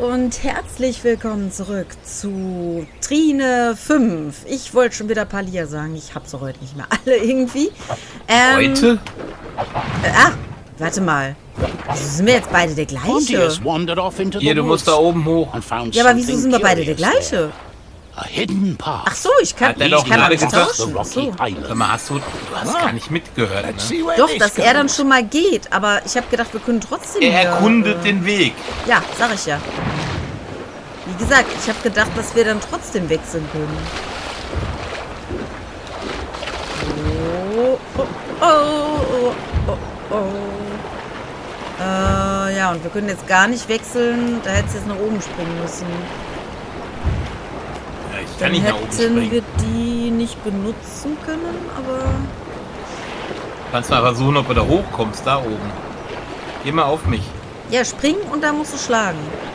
und herzlich willkommen zurück zu Trine 5. Ich wollte schon wieder Palia sagen, ich habe sie heute nicht mehr alle irgendwie. Heute? Warte mal. Wieso sind wir jetzt beide der gleiche? Hier, du musst da oben hoch. Ja, aber wieso sind wir beide der gleiche? Ach so, ich kann nicht tauschen. Ach so. Sag mal, du hast gar nicht mitgehört, ne? Doch, dass er dann schon mal geht, aber ich habe gedacht, wir können trotzdem... Er erkundet den Weg. Ja, sag ich ja. Wie gesagt, ich habe gedacht, dass wir dann trotzdem wechseln können. Ja, und wir können jetzt gar nicht wechseln. Da hättest du jetzt nach oben springen müssen. Ja, ich kann nicht nach oben springen. Hätten wir die nicht benutzen können, aber... Kannst du mal versuchen, ob du da hochkommst, da oben. Geh mal auf mich. Ja, spring und da musst du schlagen.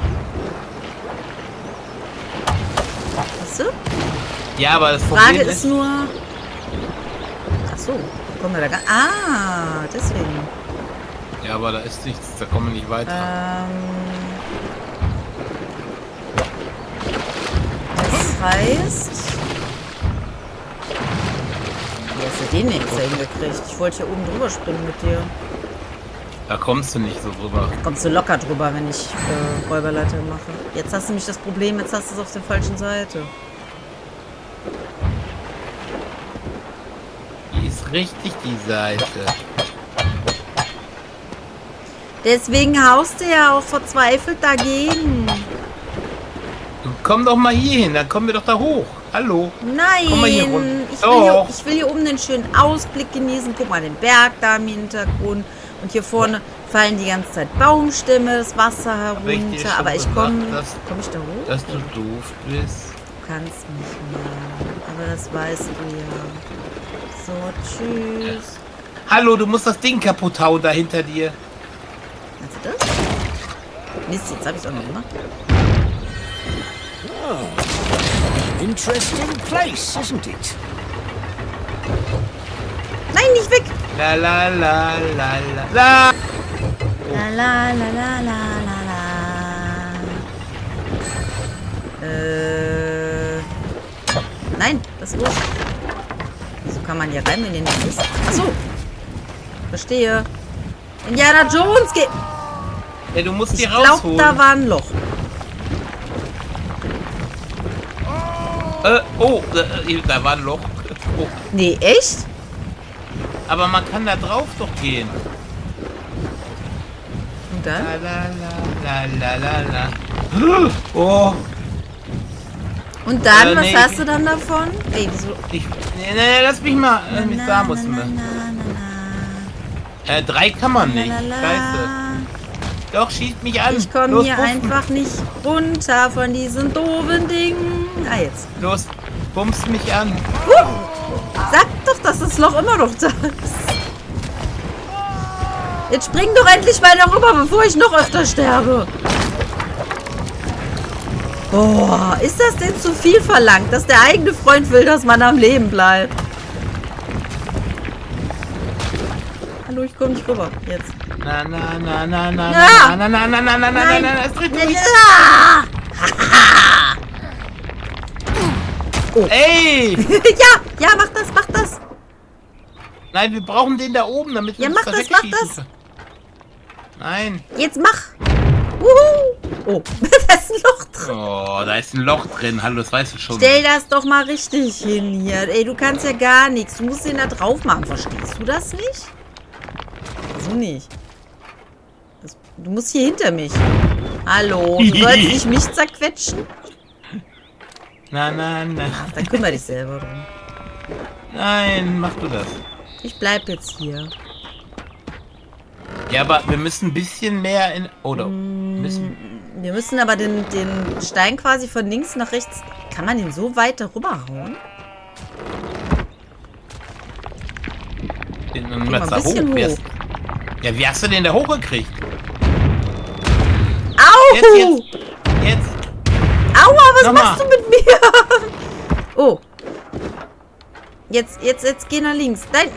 Weißt du? Ja, aber das Frage Problem ist nur... Ach so, kommen wir da gar... Ah, deswegen. Ja, aber da ist nichts, da kommen wir nicht weiter. Das heißt... Wie hast du den jetzt hingekriegt? Ich wollte hier oben drüber springen mit dir. Da kommst du nicht so drüber. Da kommst du locker drüber, wenn ich Räuberleiter mache. Jetzt hast du nämlich das Problem, jetzt hast du es auf der falschen Seite. Die ist richtig, die Seite. Deswegen haust du ja auch verzweifelt dagegen. Du komm doch mal hier hin, dann kommen wir doch da hoch. Hallo. Nein, Komm mal hier runter. ich will hier oben den schönen Ausblick genießen. Guck mal, den Berg da im Hintergrund. Und hier vorne fallen die ganze Zeit Baumstämme, das Wasser herunter. Aber ich komme... Komm ich da hoch? Dass du doof bist. Du kannst nicht mehr. Aber das weißt du ja. So, tschüss. Hallo, du musst das Ding kaputt hauen da hinter dir. Kannst du das? Mist, jetzt hab ich's auch noch gemacht. Oh, interesting place, isn't it? Nein, nicht weg! La la la la la la. La la la la la la la. Nein, das ist los. Wieso kann man hier rein, wenn ihr nicht ist? Achso. Verstehe. Indiana Jones geht. Ja, du musst die Ich rausholen. glaube, da war ein Loch. Da war ein Loch. Oh. Nee, echt? Aber man kann da drauf doch gehen. Und dann? La la la la la. Oh. Und dann, was nee, hast du dann davon? Ey, wieso? Nee, lass mich mal. Da mussten wir. 3 kann man nicht. Scheiße. Doch, schießt mich an. Ich komme hier bumsen. einfach nicht runter von diesen doofen Dingen. Ah, jetzt. Los, bummst mich an. Sag doch, dass das Loch immer noch da ist. Jetzt spring doch endlich mal darüber, bevor ich noch öfter sterbe. Boah, ist das denn zu viel verlangt, dass der eigene Freund will, dass man am Leben bleibt? Hallo, ich komme nicht rüber. Jetzt. Na, na, na, na, na, Ja. na, na, na, na, na, na, na, na, es dreht mich. Oh. Ey! ja, mach das. Nein, wir brauchen den da oben, damit wir Ja, uns mach da das. wegschießen können. Nein. Jetzt mach. Oh, da ist ein Loch drin. Oh, da ist ein Loch drin. Hallo, das weißt du schon. Stell das doch mal richtig hin hier. Ey, du kannst ja gar nichts. Du musst den da drauf machen. Verstehst du das nicht? So nicht. Du musst hier hinter mich. Hallo, du sollst nicht mich zerquetschen? Na, na, na. Ach, dann kümmere dich selber drum. Nein, mach du das. Ich bleib jetzt hier. Ja, aber wir müssen ein bisschen mehr in... Oder müssen... Wir müssen aber den Stein quasi von links nach rechts... Kann man den so weit darüber hauen? Den mal ein bisschen hoch. Ja, wie hast du den da hochgekriegt? Au! Jetzt. Aua, was Nochmal. machst du mit mir? Oh. Jetzt geh nach links. Nein.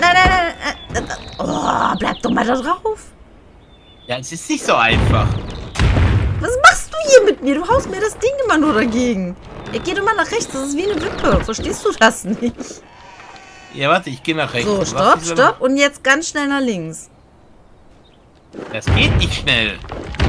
Oh, bleib doch mal da drauf. Ja, es ist nicht so einfach. Was machst du hier mit mir? Du haust mir das Ding immer nur dagegen. Er geht immer nach rechts. Das ist wie eine Wippe. Verstehst du das nicht? Ja, warte, ich gehe nach rechts. So, stopp, stopp. Und jetzt ganz schnell nach links. Das geht nicht schnell.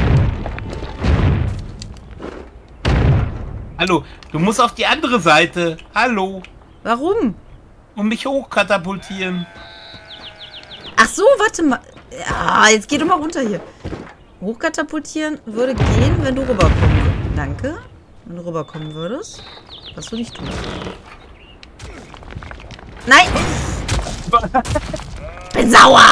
Hallo, du musst auf die andere Seite. Hallo. Warum? Und mich hochkatapultieren. Ach so, warte mal. Ja, jetzt geh doch mal runter hier. Hochkatapultieren würde gehen, wenn du rüberkommen würdest. Danke. Wenn du rüberkommen würdest. Was du nicht tust. Nein! Bin sauer!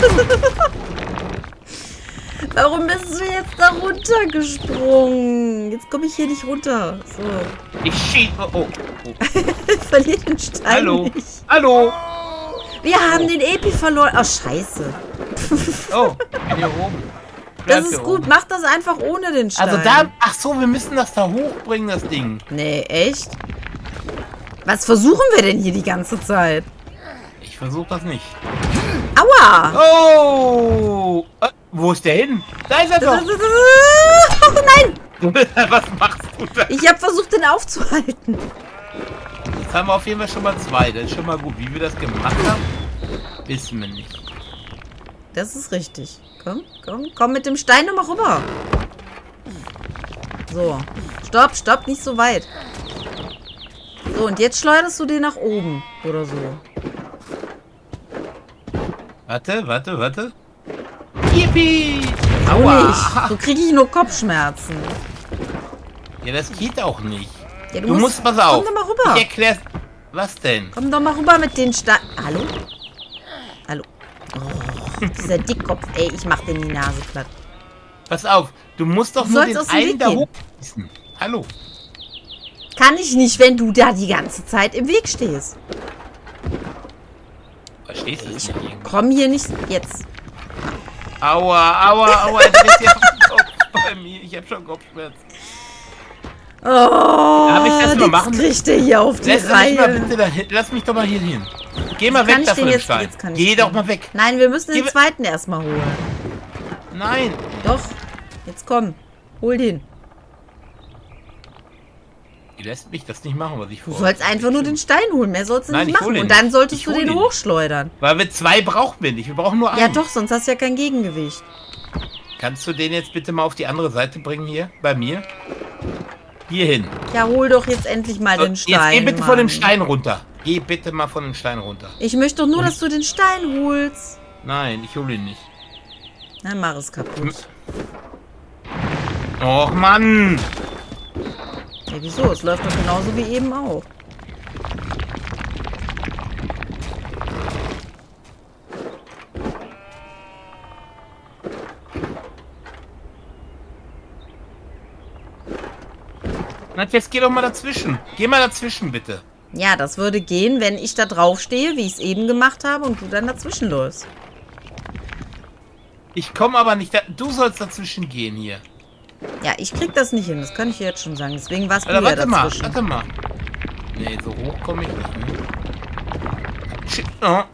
Warum bist du jetzt da runtergesprungen? Jetzt komme ich hier nicht runter. So. Ich schieße. Oh. Verlier den Stein Hallo. nicht. Hallo. Wir haben den Epi verloren. Oh, scheiße. Oh, bin hier oben. Das ist gut. Mach das einfach ohne den Stein. Also da. Ach so, wir müssen das da hochbringen, das Ding. Nee, echt? Was versuchen wir denn hier die ganze Zeit? Ich versuche das nicht. Aua! Oh! Wo ist der hin? Da ist er doch! Nein! Was machst du da? Ich habe versucht, den aufzuhalten. Jetzt haben wir auf jeden Fall schon mal 2. Das ist schon mal gut. Wie wir das gemacht haben, wissen wir nicht. Das ist richtig. Komm, komm, komm mit dem Stein nochmal rüber. So. Stopp, stopp, nicht so weit. So, und jetzt schleuderst du den nach oben. Oder so. Warte, warte, warte. Yippie! So Aua! nicht. So kriege ich nur Kopfschmerzen. Ja, das geht auch nicht. Ja, Du musst, pass auf. Komm doch mal rüber. Ich erklär's. Was denn? Komm doch mal rüber mit den Steinen. Hallo? Hallo? Oh, dieser Dickkopf. Ey, ich mach den die Nase platt. Pass auf. Du musst doch Du nur sollst den aus dem einen Weg da gehen. hochschießen. Hallo. Kann ich nicht, wenn du da die ganze Zeit im Weg stehst. Verstehst du es nicht irgendwie? Komm hier nicht jetzt. Aua, aua, aua. Er dreht sich auf den Kopf bei mir. Ich hab schon Kopfschmerzen. Oh, Darf ich das mal machen? kriegt der hier auf die Lass mich Reihe. mal bitte dahin. Lass mich doch mal hier hin. Geh mal weg da von dem Stein. Geh doch mal weg. Nein, wir müssen den Geh- zweiten erstmal holen. Nein. Doch. Jetzt komm. Hol den. Die lässt mich das nicht machen, was ich Du vorhabe. sollst einfach nur den Stein holen. Mehr sollst du Nein, nicht ich hol machen. den Und dann nicht. solltest Ich du hol den den nicht. hochschleudern. Weil wir 2 brauchen wir nicht. Wir brauchen nur einen. Ja doch, sonst hast du ja kein Gegengewicht. Kannst du den jetzt bitte mal auf die andere Seite bringen hier? Bei mir? Hier hin. Ja, hol doch jetzt endlich mal den Jetzt Stein. geh bitte von dem Mann. Stein runter. Geh bitte mal von dem Stein runter. Ich möchte doch nur, dass du den Stein holst. Nein, ich hole ihn nicht. Dann mach es kaputt. Och, Mann! Ja, wieso? Es läuft doch genauso wie eben auch. Na, jetzt geh doch mal dazwischen. Geh mal dazwischen, bitte. Ja, das würde gehen, wenn ich da drauf stehe, wie ich es eben gemacht habe, und du dann dazwischen läufst. Ich komme aber nicht da. Du sollst dazwischen gehen hier. Ja, ich krieg das nicht hin, das kann ich dir jetzt schon sagen. Deswegen warst du Oder ja warte mal, dazwischen. warte mal. Nee, so hoch komme ich nicht. Ne? Oh,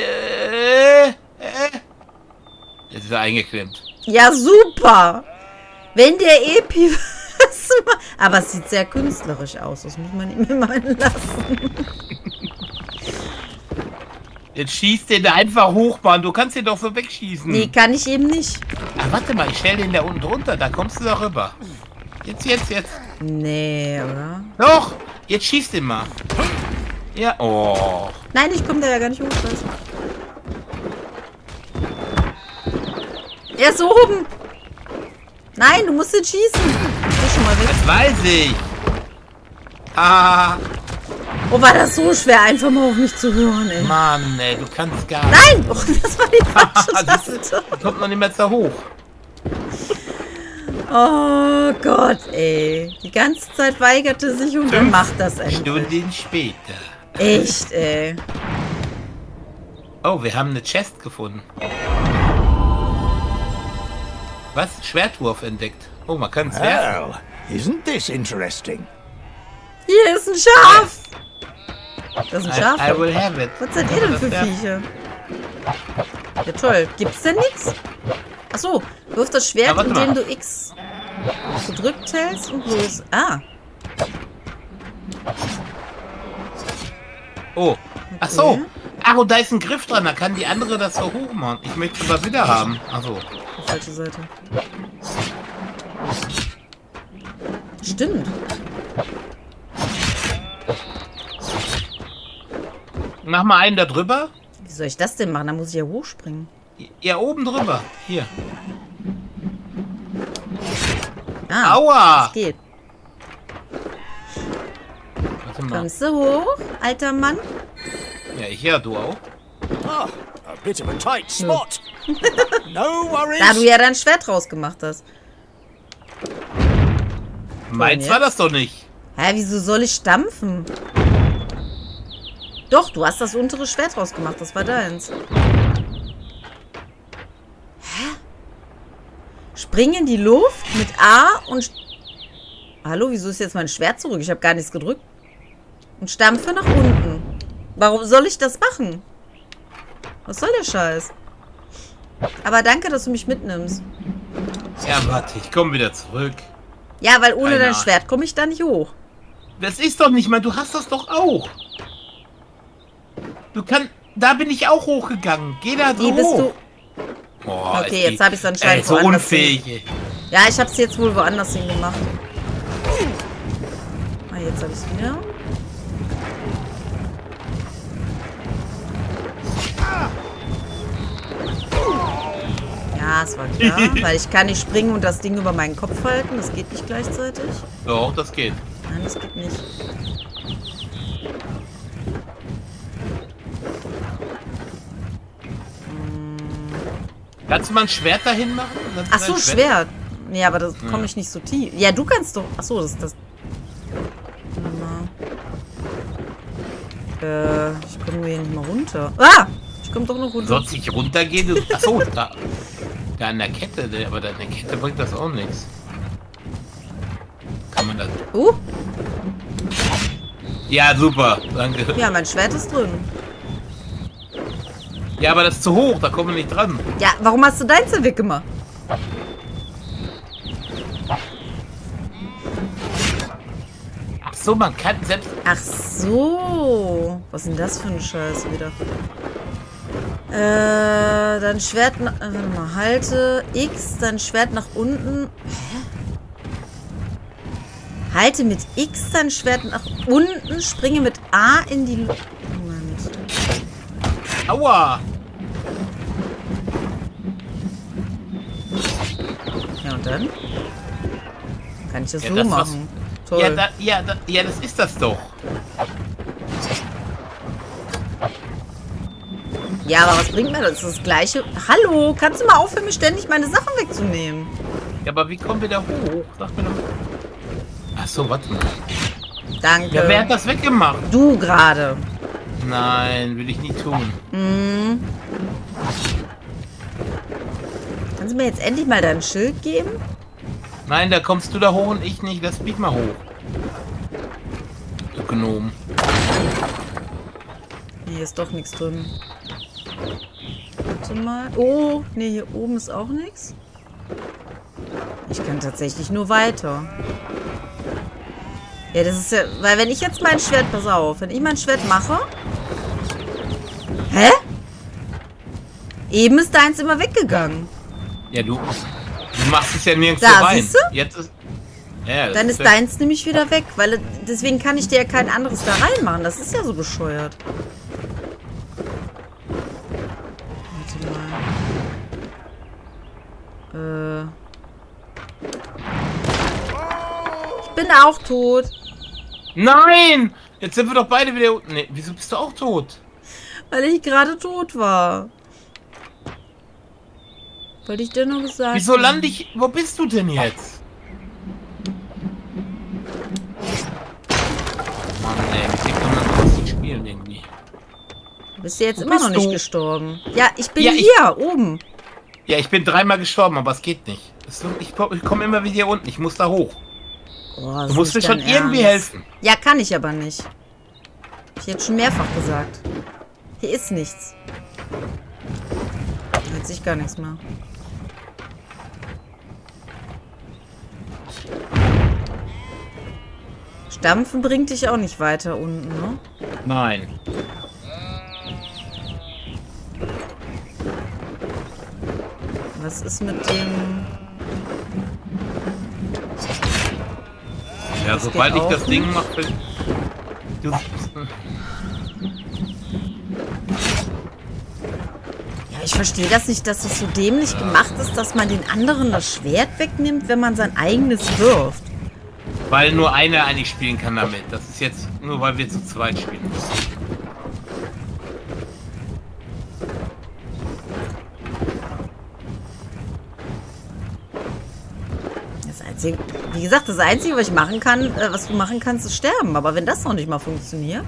Jetzt ist er eingeklemmt. Ja, super! Wenn der Epi was macht. Aber es sieht sehr künstlerisch aus, das muss man ihm immer lassen. Jetzt schießt den da einfach hoch, Mann. Du kannst den doch so wegschießen. Nee, kann ich eben nicht. Ach, warte mal, ich stell den da unten drunter. Da kommst du doch rüber. Jetzt. Nee, oder? Doch! Jetzt schieß den mal. Ja, oh. Nein, ich komme da ja gar nicht hoch. Scheiße. Er ist oben. Nein, du musst den schießen. Geh schon mal weg. Das weiß ich. Ah, Oh, war das so schwer, einfach mal auf mich zu hören, ey. Mann, ey, du kannst gar nicht. Nein! Oh, das war die falsche Siehst du, Taste. da kommt noch nicht mehr da hoch. Oh Gott, ey. Die ganze Zeit weigerte sich und dann macht das endlich. Stunden später. Echt, ey. Oh, wir haben eine Chest gefunden. Was? Schwertwurf entdeckt. Oh, man kann es werfen. Well, isn't this interesting? Hier ist ein Schaf. Das ist ein Schaf. I will have it. Was seid ihr denn für Das wär- Viecher? Ja, toll. Gibt's denn nichts? Achso, wirf das Schwert, Ja, warte indem mal. du X Gedrückt hältst und los. Ah. Oh. Ach so. Ach, und da ist ein Griff dran. Da kann die andere das so hoch machen. Ich möchte es aber wieder haben. Ach so. Die falsche Seite. Stimmt. Mach mal einen da drüber. Wie soll ich das denn machen? Da muss ich ja hochspringen. Ja, oben drüber. Hier. Ah, Aua! das geht. Warte mal. Kommst du hoch, alter Mann? Ja, ich ja, du auch. Ah, a bit of a tight spot. No worries. Da du ja dein Schwert rausgemacht hast. Meins jetzt? war das doch nicht. Hä, wieso soll ich stampfen? Doch, du hast das untere Schwert rausgemacht. Das war deins. Hä? Spring in die Luft mit A und... Hallo, wieso ist jetzt mein Schwert zurück? Ich habe gar nichts gedrückt. Und stampfe nach unten. Warum soll ich das machen? Was soll der Scheiß? Aber danke, dass du mich mitnimmst. Ja, warte, ich komme wieder zurück. Ja, weil ohne Keine dein Ahnung. Schwert komme ich da nicht hoch. Das ist doch nicht mal, du hast das doch auch. Du kannst, da bin ich auch hochgegangen. Geh da Wie hoch. bist du... Boah, Okay, ist jetzt habe ich es anscheinend so woanders unfähig. hin. Ja, ich habe es jetzt wohl woanders hin gemacht. Ah, jetzt habe ich es wieder. Ja, es war klar, weil ich kann nicht springen und das Ding über meinen Kopf halten. Das geht nicht gleichzeitig. Doch, das geht. Nein, das geht nicht. Kannst du mal ein Schwert dahin machen? Kannst du Ach so, ein Schwert. Nee, aber da komme Ja. ich nicht so tief. Ja, du kannst doch... Ach so, das ist das... Warte mal. Ich komme hier nicht mal runter. Ah! Ich komme doch noch runter. Sollst nicht runtergehen? Du, achso, da an der Kette, aber an der Kette bringt das auch nichts. Kann man das... Ja, super, danke. Ja, mein Schwert ist drin. Ja, aber das ist zu hoch, da kommen wir nicht dran. Ja, warum hast du deins denn weggemacht? Ach so, man kann selbst... Ach so. Was ist denn das für ein Scheiß wieder? Dein Schwert... warte mal, halte X, dein Schwert nach unten. Hä? Halte mit X dein Schwert nach unten, springe mit A in die... Moment. Aua! Ja, und dann? Kann ich das Ja, so das, machen? Toll. Ja, das ist das doch. Ja, aber was bringt mir das? Das ist das Gleiche. Hallo, kannst du mal aufhören, mir ständig meine Sachen wegzunehmen? Ja, aber wie kommen wir da hoch? Sag mir doch mal. Ach so, warte mal. Danke. Ja, wer hat das weggemacht? Du gerade. Nein, will ich nie tun. Mhm. Kannst du mir jetzt endlich mal dein Schild geben? Nein, da kommst du da hoch und ich nicht. Lass mich mal hoch. Du Gnom. Hier ist doch nichts drin. Warte mal. Oh, nee, hier oben ist auch nichts. Ich kann tatsächlich nur weiter. Ja, das ist ja... Weil wenn ich jetzt mein Schwert... Pass auf. Wenn ich mein Schwert mache... Hä? Eben ist deins immer weggegangen. Ja, du machst es ja nirgends Da, so rein. siehst du? Jetzt ist... Ja, das Dann ist deins nämlich wieder weg. Weil deswegen kann ich dir ja kein anderes da reinmachen. Das ist ja so bescheuert. Warte mal. Ich bin auch tot. Nein! Jetzt sind wir doch beide wieder unten. Nee, wieso bist du auch tot? Weil ich gerade tot war. Wollte ich dir nur gesagt Wieso haben. lande ich... Wo bist du denn jetzt? Mann, ey, mit dem kann man das nicht spielen irgendwie. Du bist ja jetzt Wo immer noch bist nicht du? gestorben. Ja, ich bin Ja, hier, oben. Ja, ich bin dreimal gestorben, aber es geht nicht. Ich komme immer wieder hier unten. Ich muss da hoch. Oh, das Du musst mir ist schon nicht dein irgendwie Ernst. helfen. Ja, kann ich aber nicht. Hab ich jetzt schon mehrfach gesagt. Hier ist nichts. Jetzt sehe ich gar nichts mehr. Stampfen bringt dich auch nicht weiter unten, ne? Nein. Was ist mit dem... Ja, Das sobald geht ich auch das Ding nicht. mache... Du, Ja, ich verstehe das nicht, dass das so dämlich gemacht ist, dass man den anderen das Schwert wegnimmt, wenn man sein eigenes wirft. weil nur einer eigentlich spielen kann damit. Das ist jetzt nur, weil wir zu zweit spielen. Das Einzige, wie gesagt, das Einzige, was ich machen kann, was du machen kannst, ist sterben. Aber wenn das noch nicht mal funktioniert...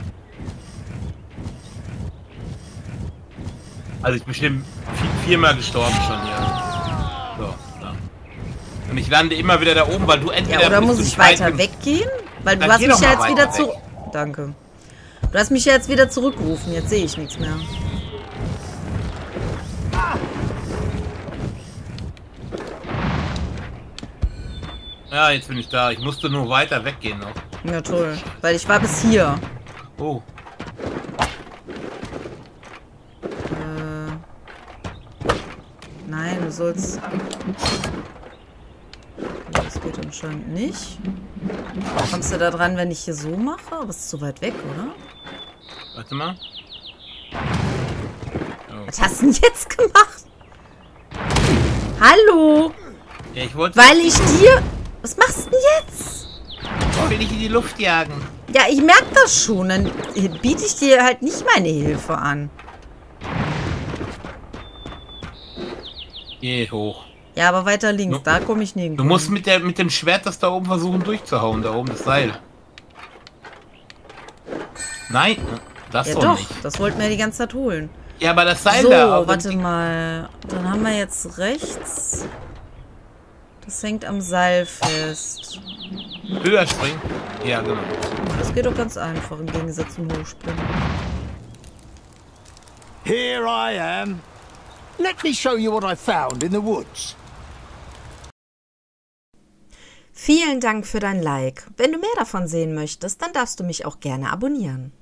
Also ich bin bestimmt viermal gestorben schon hier. So, da. Und ich lande immer wieder da oben, weil du entweder... Ja, oder bist muss du ich nicht weit weiter genug- weggehen? Weil du Dann hast geh mich doch ja mal jetzt wieder weiter zurück... Danke. Du hast mich ja jetzt wieder zurückgerufen. Jetzt sehe ich nichts mehr. Ja, jetzt bin ich da. Ich musste nur weiter weggehen noch. Ja, toll. Weil ich war bis hier. Oh. Nein, du sollst... Okay, das geht anscheinend nicht. Kommst du da dran, wenn ich hier so mache? Aber es ist zu weit weg, oder? Warte mal. Oh. Was hast du denn jetzt gemacht? Hallo? Ja, ich wollte... Weil ich dir... Was machst du denn jetzt? Ich will dich in die Luft jagen. Ja, ich merke das schon. Dann biete ich dir halt nicht meine Hilfe an. Geh hoch. Ja, aber weiter links. No. Da komme ich nirgendwo. Du musst mit dem Schwert das da oben versuchen durchzuhauen. Da oben das Seil. Nein, das Ja doch doch, nicht. das wollten wir die ganze Zeit holen. Ja, aber das Seil So, da... warte mal. Dann haben wir jetzt rechts. Das hängt am Seil fest. Höher springen. Ja, genau. Das geht doch ganz einfach im Gegensatz zum Hochspringen. Here I am. Let me show you what I found in the woods. Vielen Dank für dein Like. Wenn du mehr davon sehen möchtest, dann darfst du mich auch gerne abonnieren.